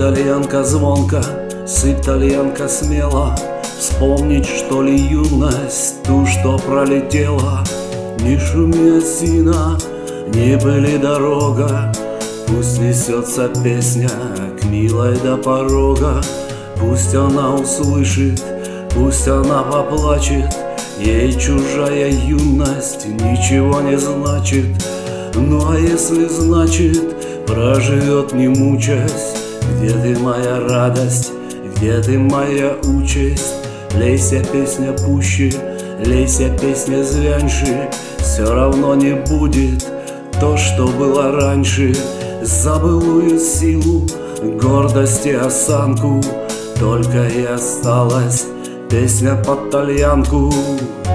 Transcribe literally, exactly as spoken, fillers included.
тальянка звонко, сыпь тальянка смело. Вспомнить, что ли, юность, ту, что пролетела. Не шуми, осина, не пыли дорога, пусть несется песня к милой до порога. Пусть она услышит, пусть она поплачет, ей чужая юность ничего не значит. Ну а если значит, проживет не мучаясь. Где ты, моя радость, где ты, моя участь? Лейся, песня, пуще, лейся, песня, звяньше. Все равно не будет то, что было раньше. За былую силу, гордость и осанку только и осталась песня под тальянку.